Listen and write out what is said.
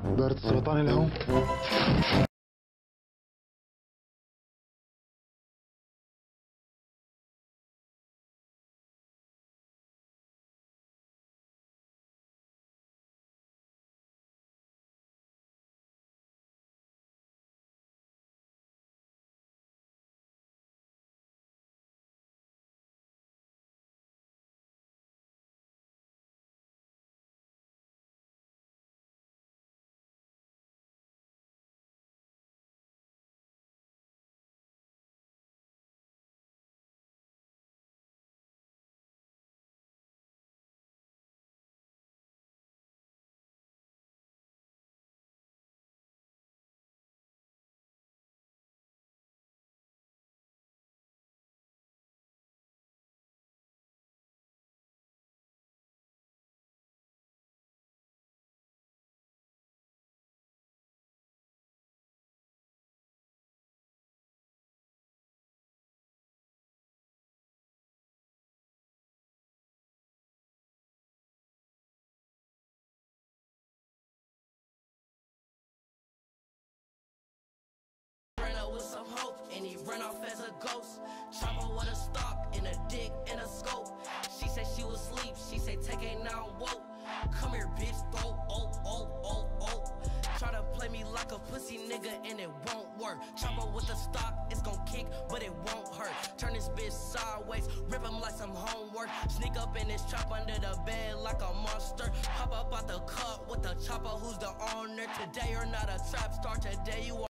دائرة السرطان اللي هون. With some hope, and he run off as a ghost. Chopper with a stock and a dick and a scope. She said she was asleep, she said take a now woke. Come here, bitch, throw, Try to play me like a pussy nigga and it won't work. Chopper with the stock, it's gon' kick, but it won't hurt. Turn this bitch sideways, rip him like some homework. Sneak up in this trap under the bed like a monster. Hop up out the cut with the chopper, who's the owner? Today you're not a trap star, today you are